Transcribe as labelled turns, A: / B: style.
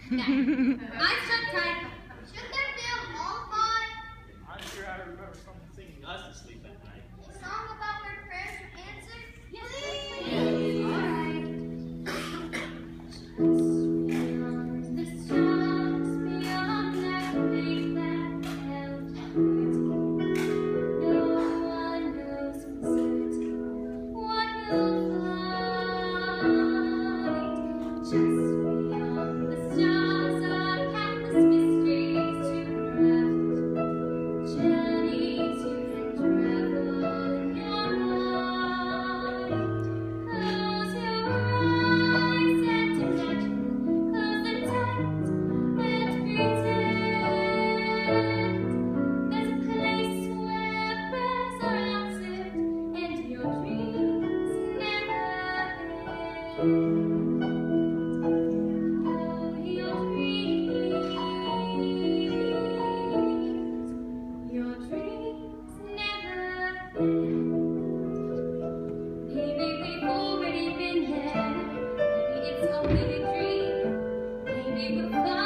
A: Eyes shut tight.
B: Should there be a lullaby?
C: I'm sure I remember someone singing us to sleep at night.
B: A song about where prayers are answered?
A: Yes,
B: Please.
A: all right. The stars beyond that lake that held beauty. No one knows for certain what will find. Just beyond the stars are countless mysteries to unravel. Journeys you can travel in your mind. Close your eyes and imagine. Close them tight and pretend. There's a place where prayers are answered and your dreams never end. Oh, your dreams never end. Maybe we've already been there. Maybe it's only a dream. Maybe we'll find